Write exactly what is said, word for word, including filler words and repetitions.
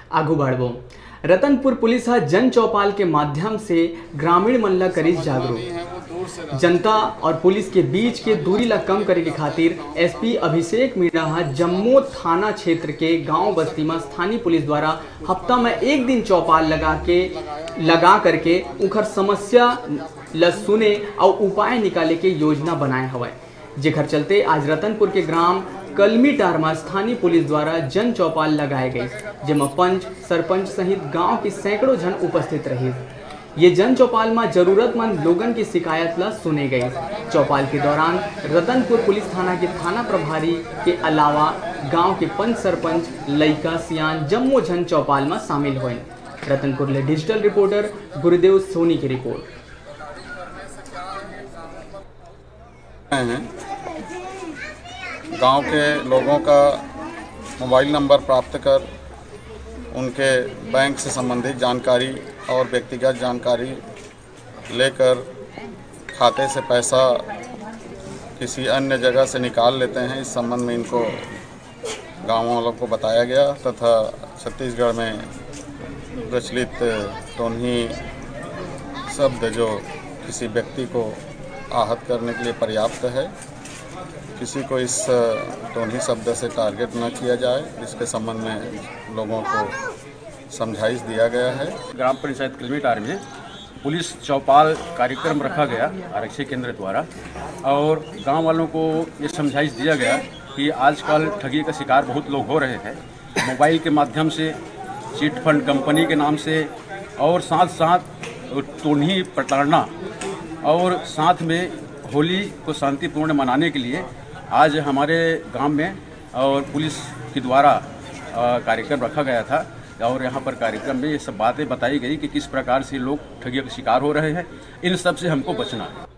आगू बढ़बो। रतनपुर पुलिस हा जन चौपाल के माध्यम से ग्रामीण मन ला करीज जागरूक। जनता और पुलिस के बीच के दूरी ला कम करे के खातिर एसपी अभिषेक मीणा हा जम्मू थाना क्षेत्र के गांव बस्ती में स्थानीय पुलिस द्वारा हफ्ता में एक दिन चौपाल लगा के लगा करके उखर समस्या ल सुने और उपाय निकाले के योजना बनाए हवे, जेकर चलते आज रतनपुर के ग्राम कलमीटार में स्थानीय पुलिस द्वारा जन चौपाल लगाए गए, जिसमें पंच सरपंच सहित गांव के सैकड़ों जन उपस्थित रहे। ये जन चौपाल में जरूरतमंद लोगों की शिकायत ला सुने गई। चौपाल के दौरान रतनपुर पुलिस थाना के थाना प्रभारी के अलावा गांव के पंच सरपंच लइका सियान जम्मू जन चौपाल में शामिल हुए। रतनपुर ले डिजिटल रिपोर्टर गुरुदेव सोनी की रिपोर्ट। गांव के लोगों का मोबाइल नंबर प्राप्त कर उनके बैंक से संबंधित जानकारी और व्यक्तिगत जानकारी लेकर खाते से पैसा किसी अन्य जगह से निकाल लेते हैं। इस संबंध में इनको गाँव वालों को बताया गया तथा छत्तीसगढ़ में प्रचलित टोनही शब्द जो किसी व्यक्ति को आहत करने के लिए पर्याप्त है, किसी को इस टोनही शब्द से टारगेट न किया जाए, इसके संबंध में लोगों को समझाइश दिया गया है। ग्राम पंचायत कलमीटार में पुलिस चौपाल कार्यक्रम रखा गया आरक्षी केंद्र द्वारा और गांव वालों को ये समझाइश दिया गया कि आजकल ठगी का शिकार बहुत लोग हो रहे हैं। मोबाइल के माध्यम से चिट फंड कंपनी के नाम से और साथ साथ टोनही प्रताड़ना और साथ में होली को शांतिपूर्ण मनाने के लिए आज हमारे गांव में और पुलिस के द्वारा कार्यक्रम रखा गया था और यहाँ पर कार्यक्रम में ये सब बातें बताई गई कि किस प्रकार से लोग ठगी का शिकार हो रहे हैं। इन सब से हमको बचना है।